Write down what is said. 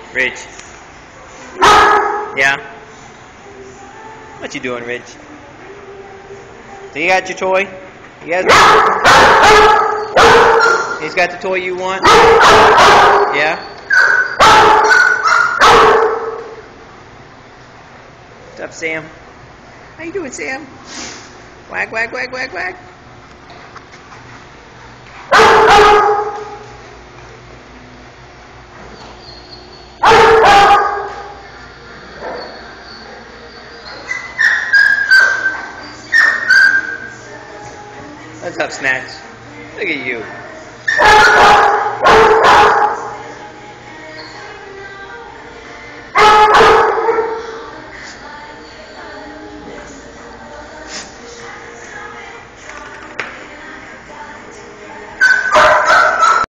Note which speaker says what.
Speaker 1: Rich. Yeah? What you doing, Rich? So you got your toy? He's got the toy you want? Yeah? What's up, Sam? How you doing, Sam? Wag, wag, wag, wag, wag. What's up, Snatch? Look at you.